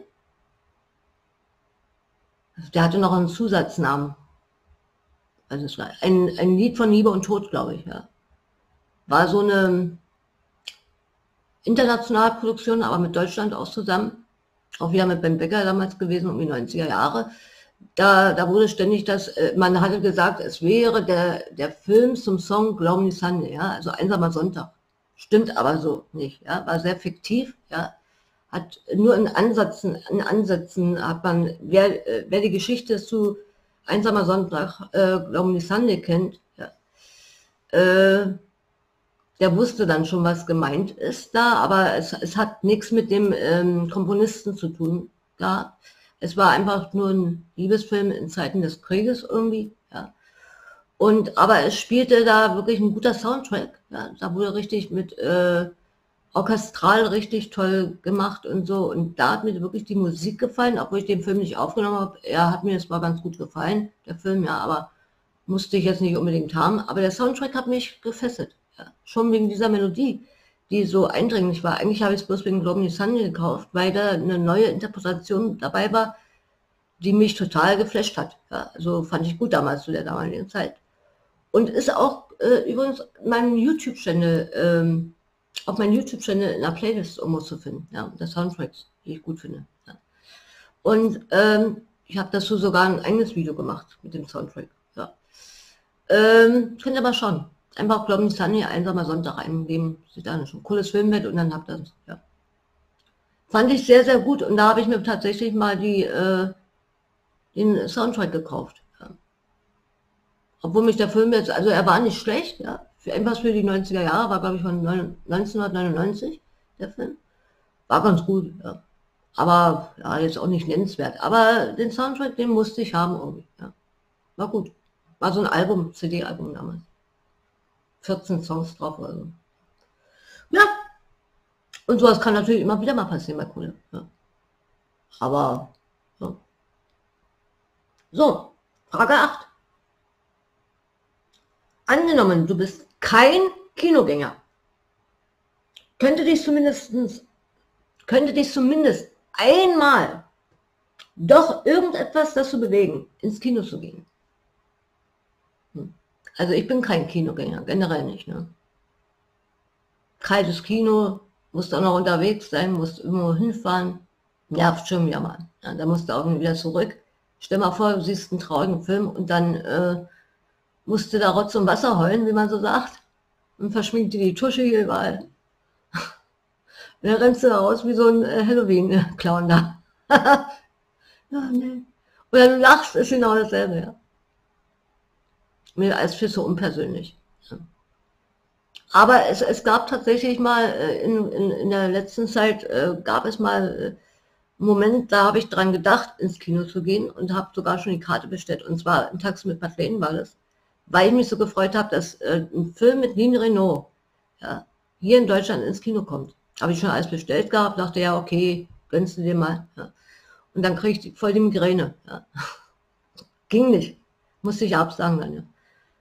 A: Der hatte noch einen Zusatznamen. Also es war ein Lied von Liebe und Tod, glaube ich, ja. War so eine internationale Produktion, aber mit Deutschland auch zusammen. Auch wieder mit Ben Becker damals gewesen, um die 90er Jahre. Da wurde ständig man hatte gesagt, es wäre der Film zum Song Lonely Sunday, ja, also Einsamer Sonntag. Stimmt aber so nicht, ja, war sehr fiktiv, ja. Hat nur in Ansätzen hat man, wer die Geschichte zu Einsamer Sonntag, Lonely Sunday kennt, ja, der wusste dann schon, was gemeint ist da, aber es hat nichts mit dem Komponisten zu tun da. Es war einfach nur ein Liebesfilm in Zeiten des Krieges irgendwie, ja. Aber es spielte da wirklich ein guter Soundtrack, ja. Da wurde richtig mit orchestral richtig toll gemacht und so. Und da hat mir wirklich die Musik gefallen, obwohl ich den Film nicht aufgenommen habe. Er hat mir zwar ganz gut gefallen, der Film, ja, aber musste ich jetzt nicht unbedingt haben. Aber der Soundtrack hat mich gefesselt. Ja. Schon wegen dieser Melodie, die so eindringlich war. Eigentlich habe ich es bloß wegen Lonely Sunday gekauft, weil da eine neue Interpretation dabei war, die mich total geflasht hat. Ja. Also fand ich gut damals, zu der damaligen Zeit. Und ist auch übrigens mein YouTube-Channel, auf meinem YouTube-Channel in der Playlist irgendwo zu finden, ja, der Soundtracks, die ich gut finde. Ja. Und ich habe dazu sogar ein eigenes Video gemacht mit dem Soundtrack. Ja. Könnt ihr mal schauen. Einfach Lonely Sunday, Einsamer Sonntag eingeben, sieht dann schon ein cooles Filmbild und dann habt ihr das. Ja. Fand ich sehr, sehr gut und da habe ich mir tatsächlich mal den Soundtrack gekauft. Ja. Obwohl mich der Film jetzt, also er war nicht schlecht, ja. Für irgendwas für die 90er Jahre, war glaube ich von 1999, der Film. War ganz gut, ja. Aber ja, jetzt auch nicht nennenswert. Aber den Soundtrack, den musste ich haben irgendwie, ja. War gut. War so ein Album, CD-Album damals. 14 Songs drauf oder so. Ja. Und sowas kann natürlich immer wieder mal passieren bei Kohle. Ja. Aber, so. So, Frage 8. Angenommen, du bist kein Kinogänger. Könnte dich zumindest einmal doch irgendetwas dazu bewegen, ins Kino zu gehen. Also ich bin kein Kinogänger, generell nicht. Ne? Kaltes Kino, musst auch noch unterwegs sein, musst irgendwo hinfahren, nervt schon wieder mal. Ja, da musst du auch wieder zurück. Stell mal vor, du siehst einen traurigen Film und dann musst du da Rotz und Wasser heulen, wie man so sagt. Und verschminkt dir die Tusche hier überall. Und dann rennst du da raus wie so ein Halloween-Clown da. Ja, nee. Oder du lachst, ist genau dasselbe, ja. Mir als viel so unpersönlich. Aber es gab tatsächlich mal in der letzten Zeit, gab es mal einen Moment, da habe ich dran gedacht, ins Kino zu gehen und habe sogar schon die Karte bestellt. Und zwar ein Taxi mit Madeleine war das, weil ich mich so gefreut habe, dass ein Film mit Line Renaud, ja, hier in Deutschland ins Kino kommt. Habe ich schon alles bestellt gehabt, dachte, ja, okay, gönnst du dir mal. Ja. Und dann kriege ich voll die Migräne. Ja. Ging nicht. Musste ich absagen dann, ja.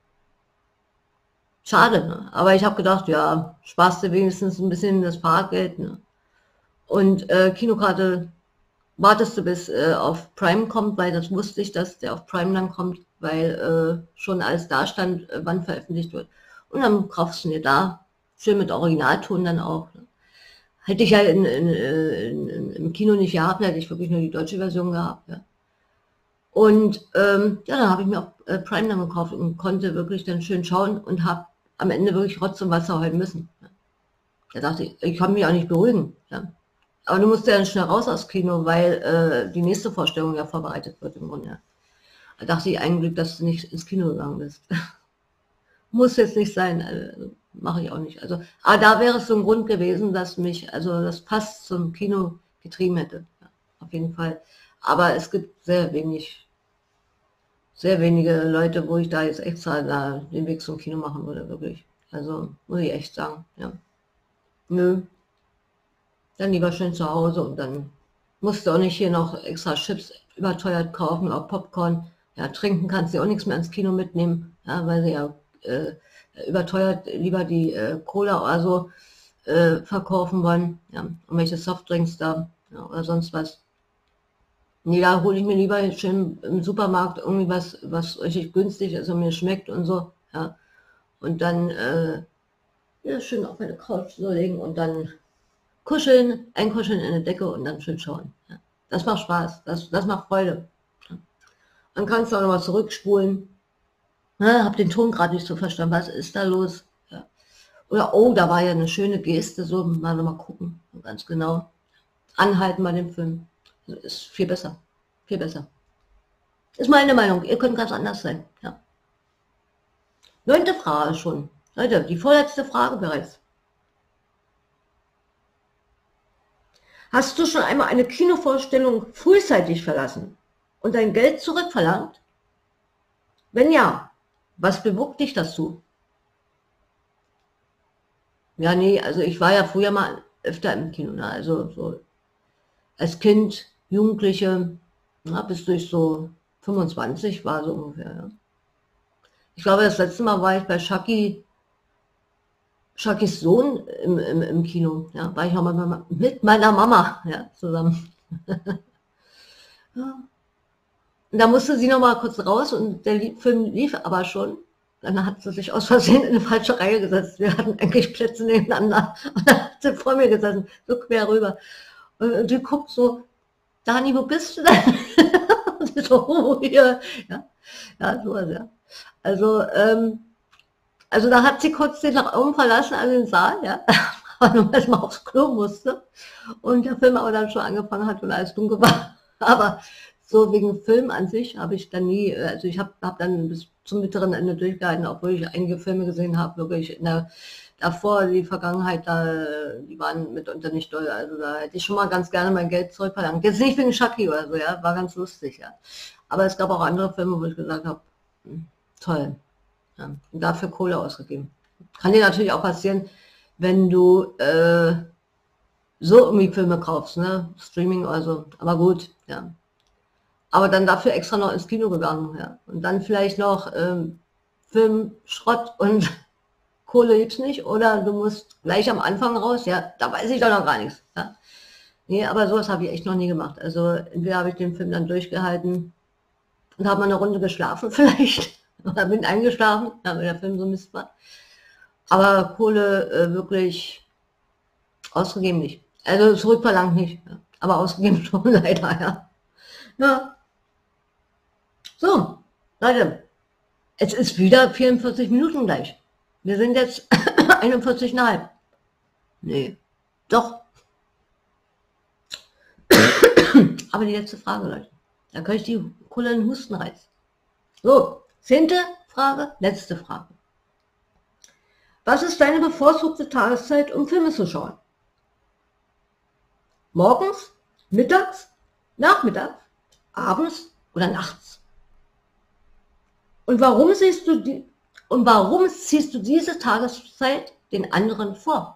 A: Schade, ne? Aber ich habe gedacht, ja, sparst du wenigstens ein bisschen das Fahrgeld, ne? Und Kinokarte wartest du bis auf Prime kommt, weil das wusste ich, dass der auf Prime dann kommt, weil schon alles da stand, wann veröffentlicht wird. Und dann kaufst du dir da, schön mit Originalton dann auch. Ne? Hätte ich ja im Kino nicht gehabt, hätte ich wirklich nur die deutsche Version gehabt. Ja. Und ja, dann habe ich mir auch Prime dann gekauft und konnte wirklich dann schön schauen und habe am Ende wirklich Rotz und Wasser heulen müssen. Ja. Da dachte ich kann mich auch nicht beruhigen. Ja. Aber du musst ja dann schnell raus aus Kino, weil die nächste Vorstellung ja vorbereitet wird im Grunde. Ja. Da dachte ich eigentlich, dass du nicht ins Kino gegangen bist. Muss jetzt nicht sein, also, mache ich auch nicht. Also, aber da wäre es so ein Grund gewesen, dass mich, also das fast zum Kino getrieben hätte. Ja, auf jeden Fall. Aber es gibt sehr wenige Leute, wo ich da jetzt extra da den Weg zum Kino machen würde, wirklich. Also, muss ich echt sagen, ja. Nö, dann lieber schön zu Hause und dann musst du auch nicht hier noch extra Chips überteuert kaufen oder Popcorn. Ja, trinken kannst du auch nichts mehr ins Kino mitnehmen, ja, weil sie ja überteuert lieber die Cola oder so verkaufen wollen. Ja, und welche Softdrinks da ja, oder sonst was. Nee, da hole ich mir lieber schön im Supermarkt irgendwie was richtig günstig ist und mir schmeckt und so. Ja. Und dann ja, schön auf meine Couch so legen und dann kuscheln, einkuscheln in der Decke und dann schön schauen. Ja. Das macht Spaß, das macht Freude. Ja. Dann kannst du auch nochmal zurückspulen. Ja, hab den Ton gerade nicht so verstanden, was ist da los? Ja. Oder, oh, da war ja eine schöne Geste, so mal nochmal gucken, ganz genau. Anhalten bei dem Film. Ist viel besser, viel besser. Ist meine Meinung, ihr könnt ganz anders sein. Ja. 9. Frage schon. Leute, die vorletzte Frage bereits. Hast du schon einmal eine Kinovorstellung frühzeitig verlassen und dein Geld zurückverlangt? Wenn ja, was bewog dich dazu? Ja, nee, also ich war ja früher mal öfter im Kino, ne? Also so als Kind, Jugendliche, na, bis durch so 25 war so ungefähr. Ja. Ich glaube, das letzte Mal war ich bei Shakis Sohn im Kino. Ja, war ich auch mal mit meiner Mama ja, zusammen. Ja. Und da musste sie noch mal kurz raus und der Film lief aber schon. Dann hat sie sich aus Versehen in eine falsche Reihe gesetzt. Wir hatten eigentlich Plätze nebeneinander. Und dann hat sie vor mir gesessen, so quer rüber. Und die guckt so, Dani, wo bist du denn? Und ich so, oh, hier. Ja, ja, sowas, ja. Also da hat sie kurz den Raum verlassen an den Saal, ja. Aber nur, weil sie mal aufs Klo musste. Und der Film aber dann schon angefangen hat und alles dunkel war. Aber so wegen Film an sich habe ich dann nie, also ich hab dann bis zum mittleren Ende durchgehalten, obwohl ich einige Filme gesehen habe, wirklich davor, die Vergangenheit, die waren mitunter nicht doll, also da hätte ich schon mal ganz gerne mein Geld zurückverlangt. Jetzt nicht wegen Chucky oder so, ja, war ganz lustig, ja. Aber es gab auch andere Filme, wo ich gesagt habe, toll, ja, und dafür Kohle ausgegeben. Kann dir natürlich auch passieren, wenn du so irgendwie Filme kaufst, ne, Streaming oder so, aber gut, ja. Aber dann dafür extra noch ins Kino gegangen, ja. Und dann vielleicht noch Film, Schrott und Kohle gibt's nicht. Oder du musst gleich am Anfang raus, ja, da weiß ich doch noch gar nichts. Ja. Nee, aber sowas habe ich echt noch nie gemacht. Also entweder habe ich den Film dann durchgehalten und habe mal eine Runde geschlafen vielleicht. Oder bin eingeschlafen, ja, weil der Film so Mist war. Aber Kohle wirklich ausgegeben nicht. Also zurückverlangt nicht. Ja. Aber ausgegeben schon leider, ja. Ja. So, Leute, es ist wieder 44 Minuten gleich. Wir sind jetzt 41,5. Nee, doch. Aber die letzte Frage, Leute. Da kann ich die coolen Hustenreiz. So, 10. Frage, letzte Frage. Was ist deine bevorzugte Tageszeit, um Filme zu schauen? Morgens, mittags, nachmittags, abends oder nachts? Und warum ziehst du diese Tageszeit den anderen vor?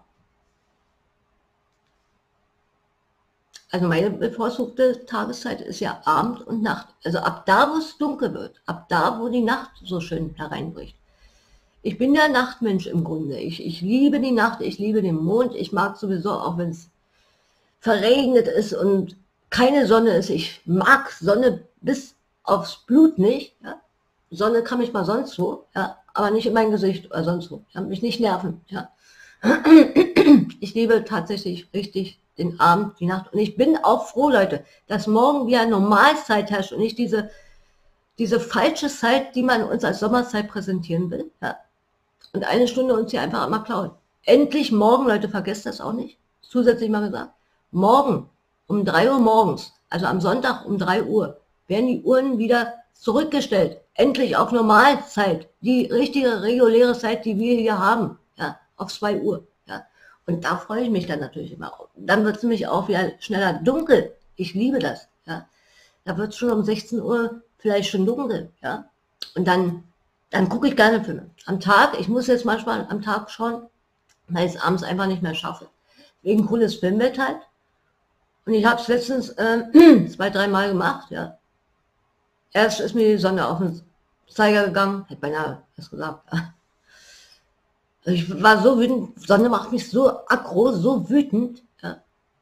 A: Also meine bevorzugte Tageszeit ist ja Abend und Nacht. Also ab da, wo es dunkel wird, ab da, wo die Nacht so schön hereinbricht. Ich bin der Nachtmensch im Grunde. Ich liebe die Nacht, ich liebe den Mond. Ich mag sowieso, auch wenn es verregnet ist und keine Sonne ist. Ich mag Sonne bis aufs Blut nicht. Ja? Sonne kann mich mal sonst wo, ja? Aber nicht in mein Gesicht oder sonst wo. Ja? Mich nicht nerven. Ja? Ich liebe tatsächlich richtig den Abend, die Nacht. Und ich bin auch froh, Leute, dass morgen wieder Normalzeit herrscht und nicht diese falsche Zeit, die man uns als Sommerzeit präsentieren will. Ja? Und eine Stunde uns hier einfach einmal klauen. Endlich morgen, Leute, vergesst das auch nicht. Zusätzlich mal gesagt, morgen um 3 Uhr morgens, also am Sonntag um 3 Uhr, werden die Uhren wieder zurückgestellt. Endlich auf Normalzeit. Die richtige, reguläre Zeit, die wir hier haben. Ja, auf 2 Uhr. Ja. Und da freue ich mich dann natürlich immer. Dann wird es nämlich auch wieder schneller dunkel. Ich liebe das. Ja. Da wird es schon um 16 Uhr vielleicht schon dunkel. Ja. Und dann gucke ich gerne Filme. Am Tag, ich muss jetzt manchmal am Tag schauen, weil ich es abends einfach nicht mehr schaffe. Wegen cooles Filmwetter halt. Und ich habe es letztens 2-3 Mal gemacht. Ja. Erst ist mir die Sonne auf den Zeiger gegangen, hätte beinahe was gesagt. Ja. Ich war so wütend, Sonne macht mich so aggro, so wütend. Ja.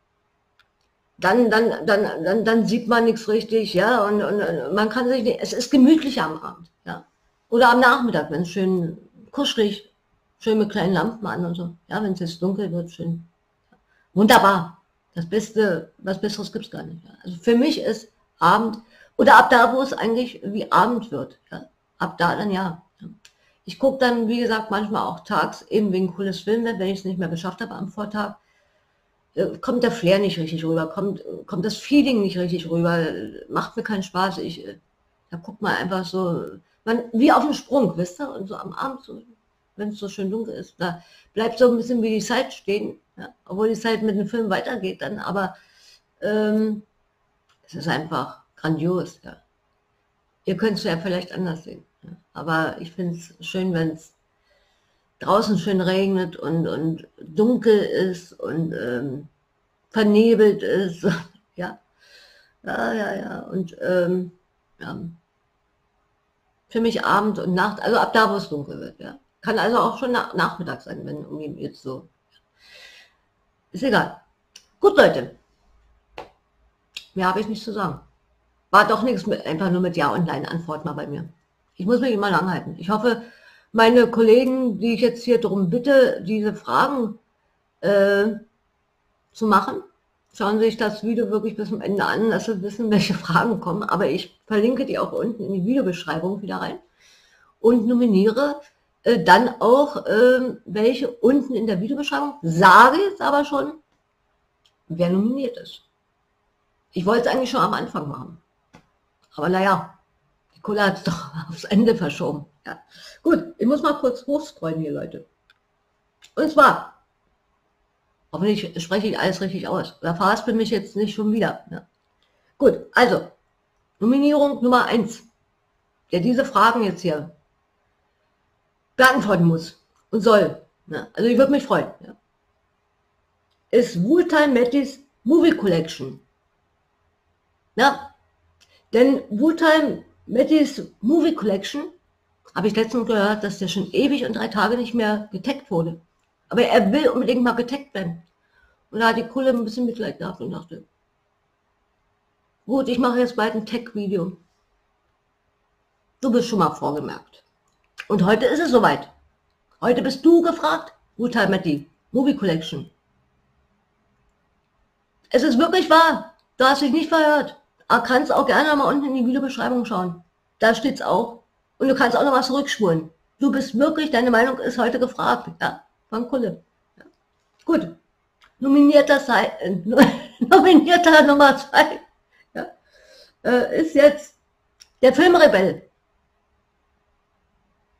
A: Dann sieht man nichts richtig, ja, und man kann sich nicht, es ist gemütlicher am Abend, ja. Oder am Nachmittag, wenn es schön kuschelig, schön mit kleinen Lampen an und so, ja, wenn es jetzt dunkel wird, schön. Wunderbar. Das Beste, was Besseres gibt es gar nicht. Ja. Also für mich ist Abend, oder ab da, wo es eigentlich wie Abend wird, ja. Ab da dann ja. Ich gucke dann, wie gesagt, manchmal auch tags, eben wegen cooles Film, wenn ich es nicht mehr geschafft habe am Vortag, kommt der Flair nicht richtig rüber, kommt das Feeling nicht richtig rüber, macht mir keinen Spaß. Da guckt man einfach so, wie auf dem Sprung, wisst ihr, und so am Abend, so, wenn es so schön dunkel ist, da bleibt so ein bisschen wie die Zeit stehen, ja, obwohl die Zeit mit dem Film weitergeht dann, aber es ist einfach grandios, ja. Ihr könnt es ja vielleicht anders sehen, ja. Aber ich finde es schön, wenn es draußen schön regnet und dunkel ist und vernebelt ist, ja, ja, und ja. Für mich Abend und Nacht, also ab da, wo es dunkel wird, ja. Kann also auch schon Nachmittag sein, wenn irgendwie jetzt so, ist egal. Gut, Leute, mehr habe ich nicht zu sagen. War doch nichts mit, einfach nur mit Ja und Nein Antwort mal bei mir. Ich muss mich immer lang halten. Ich hoffe, meine Kollegen, die ich jetzt hier darum bitte, diese Fragen zu machen, schauen sich das Video wirklich bis zum Ende an, dass sie wissen, welche Fragen kommen. Aber ich verlinke die auch unten in die Videobeschreibung wieder rein und nominiere dann auch welche unten in der Videobeschreibung. Sage jetzt aber schon, wer nominiert ist. Ich wollte es eigentlich schon am Anfang machen. Aber naja, die Cola hat es doch aufs Ende verschoben. Ja. Gut, ich muss mal kurz hochscrollen hier, Leute. Und zwar, hoffentlich spreche ich alles richtig aus. Da verhaspel mich jetzt nicht schon wieder. Ja. Gut, also, Nominierung Nummer 1, der diese Fragen jetzt hier beantworten muss und soll. Ja. Also ich würde mich freuen. Ja. Ist Wooltime Matties Movie Collection. Ja. Denn Wooltime Matties Movie Collection, habe ich letztens gehört, dass der schon ewig und 3 Tage nicht mehr getaggt wurde. Aber er will unbedingt mal getaggt werden. Und da hat die Kulle ein bisschen Mitleid gehabt und dachte, gut, ich mache jetzt bald ein Tag-Video. Du bist schon mal vorgemerkt. Und heute ist es soweit. Heute bist du gefragt, Wooltime Matty Movie Collection. Es ist wirklich wahr. Du hast dich nicht verhört. Du kannst auch gerne mal unten in die Videobeschreibung schauen. Da steht's auch. Und du kannst auch noch was zurückspulen. Du bist wirklich, deine Meinung ist heute gefragt. Ja, von Kulle. Ja. Gut. Nominierter Nummer 2 ja, ist jetzt der Filmrebell.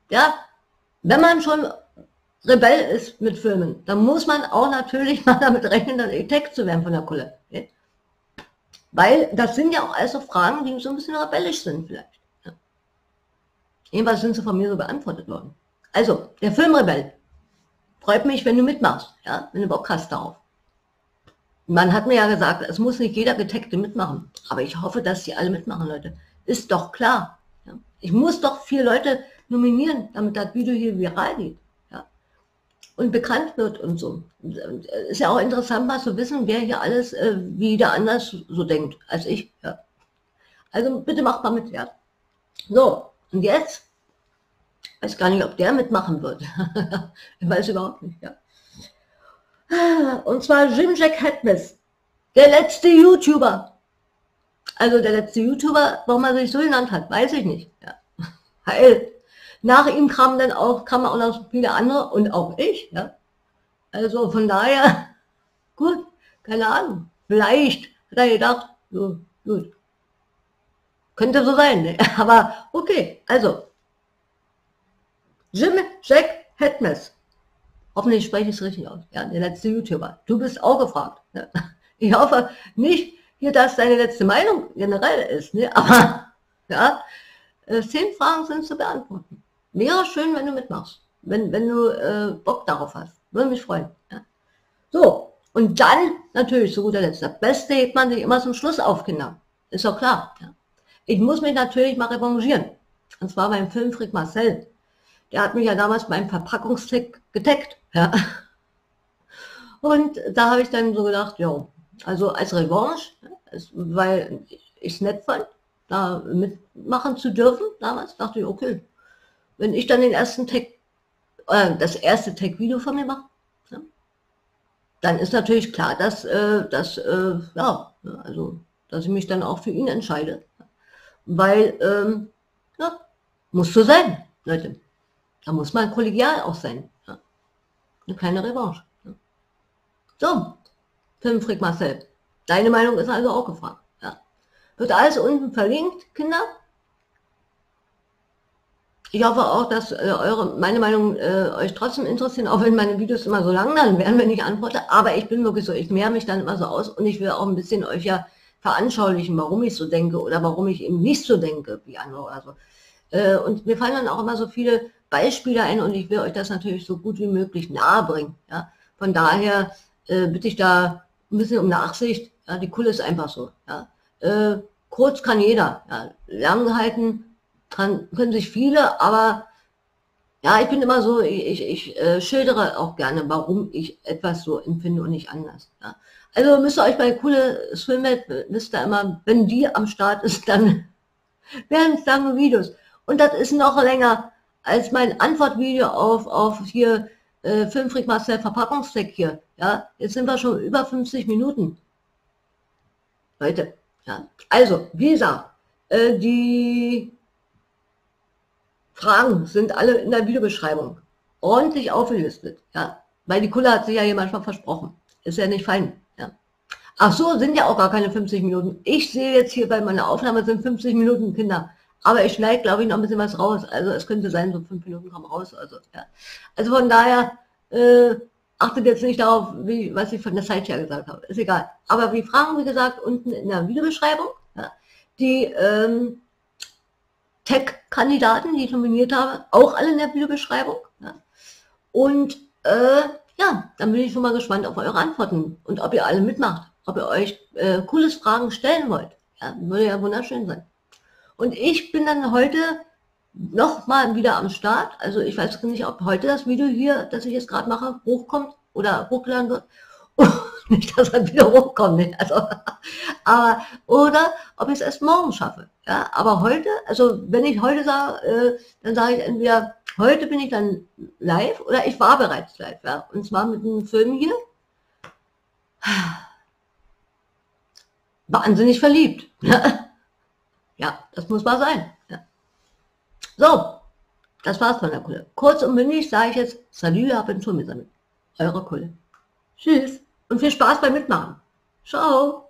A: Ja, wenn man schon Rebell ist mit Filmen, dann muss man auch natürlich mal damit rechnen, dann entdeckt zu werden von der Kulle. Okay? Weil das sind ja auch also Fragen, die so ein bisschen rebellisch sind vielleicht. Ja. Jedenfalls sind sie von mir so beantwortet worden. Also, der Filmrebell. Freut mich, wenn du mitmachst, ja, wenn du Bock hast darauf. Man hat mir ja gesagt, es muss nicht jeder Getagte mitmachen. Aber ich hoffe, dass die alle mitmachen, Leute. Ist doch klar. Ja. Ich muss doch 4 Leute nominieren, damit das Video hier viral geht. Ja. Und bekannt wird und so. Ist ja auch interessant, mal zu wissen, wer hier alles wieder anders so denkt als ich. Ja. Also bitte macht mal mit. Ja. So, und jetzt? Ich weiß gar nicht, ob der mitmachen wird. Ich weiß überhaupt nicht. Ja. Und zwar Jim Jack Hatmas, der letzte YouTuber. Also der letzte YouTuber, warum er sich so genannt hat, weiß ich nicht. Ja. Weil nach ihm kamen auch noch viele andere und auch ich. Ja. Also von daher, gut, keine Ahnung. Vielleicht hat er gedacht, so, gut. Könnte so sein, ne? Aber okay, also Jim Jack Hatmas. Hoffentlich spreche ich es richtig aus. Ja, der letzte YouTuber. Du bist auch gefragt. Ne? Ich hoffe nicht, hier, dass deine letzte Meinung generell ist. Ne? Aber ja, 10 Fragen sind zu beantworten. Wäre schön, wenn du mitmachst. Wenn du Bock darauf hast. Würde mich freuen. Ja? So, und dann natürlich zu guter Letzt. Das Beste hebt man sich immer zum Schluss auf, Kinder. Ist doch klar. Ja? Ich muss mich natürlich mal revanchieren. Und zwar beim Filmfreak Marcel. Der hat mich ja damals beim Verpackungstrick getaggt. Ja. Und da habe ich dann so gedacht, ja, also als Revanche, weil ich es nett fand, da mitmachen zu dürfen, damals dachte ich, okay, wenn ich dann den ersten Tag, das erste Tag-Video von mir mache, ja, dann ist natürlich klar, dass ich mich dann auch für ihn entscheide. Weil, ja, muss so sein, Leute. Da muss man kollegial auch sein. Ja. Eine kleine Revanche. Ja. So, Filmfreak Marcel. Deine Meinung ist also auch gefragt. Ja. Wird alles unten verlinkt, Kinder. Ich hoffe auch, dass meine Meinung euch trotzdem interessieren, auch wenn meine Videos immer so lang dann werden, wenn ich antworte. Aber ich bin wirklich so, ich mehre mich dann immer so aus und ich will auch ein bisschen euch ja veranschaulichen, warum ich so denke oder warum ich eben nicht so denke wie andere oder so. Und mir fallen dann auch immer so viele Beispiele ein und ich will euch das natürlich so gut wie möglich nahebringen. Ja. Von daher bitte ich da ein bisschen um Nachsicht. Ja. Die Kulle ist einfach so. Ja. Kurz kann jeder. Ja. Lang halten können sich viele, aber ja, ich bin immer so, ich schildere auch gerne, warum ich etwas so empfinde und nicht anders. Ja. Also müsst ihr euch bei Coole Swimmet, wisst ihr immer, wenn die am Start ist, dann werden es lange Videos. Und das ist noch länger als mein Antwortvideo auf hier Filmfreak Marcel Verpackungstech hier. Ja, jetzt sind wir schon über 50 Minuten. Leute, ja. Also, wie gesagt, die Fragen sind alle in der Videobeschreibung ordentlich aufgelistet. Ja, weil die Kulle hat sich ja hier manchmal versprochen. Ist ja nicht fein. Ja. Ach so, sind ja auch gar keine 50 Minuten. Ich sehe jetzt hier bei meiner Aufnahme sind 50 Minuten, Kinder. Aber ich schneide, glaube ich, noch ein bisschen was raus. Also es könnte sein, so 5 Minuten kommen raus. Also, ja. Also von daher achtet jetzt nicht darauf, was ich von der Zeit her gesagt habe. Ist egal. Aber die Fragen, wie gesagt, unten in der Videobeschreibung. Ja. Die Tech-Kandidaten, die ich nominiert habe, auch alle in der Videobeschreibung. Ja. Und ja, dann bin ich schon mal gespannt auf eure Antworten und ob ihr alle mitmacht, ob ihr euch cooles Fragen stellen wollt. Ja, würde ja wunderschön sein. Und ich bin dann heute noch mal wieder am Start. Also ich weiß nicht, ob heute das Video hier, das ich jetzt gerade mache, hochkommt oder hochgeladen wird. Nicht, dass er wieder hochkommt. Ne? Also, aber, oder ob ich es erst morgen schaffe. Ja? Aber heute, also wenn ich heute sage, dann sage ich entweder, heute bin ich dann live oder ich war bereits live. Ja? Und zwar mit einem Film hier. Wahnsinnig verliebt. Ja, das muss mal sein. Ja. So, das war's von der Kulle. Kurz und bündig sage ich jetzt, salut, ab und zu mit eure Kulle. Tschüss und viel Spaß beim Mitmachen. Ciao.